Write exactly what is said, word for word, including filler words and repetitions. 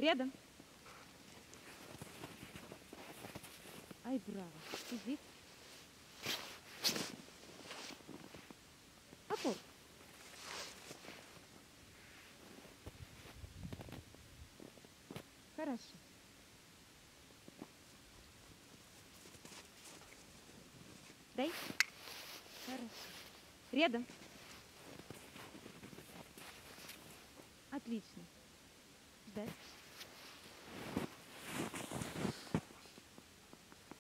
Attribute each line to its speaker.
Speaker 1: Рядом. Ай, браво. Сидит. Опор. Хорошо. Дай. Хорошо. Рядом. Отлично. Ждать.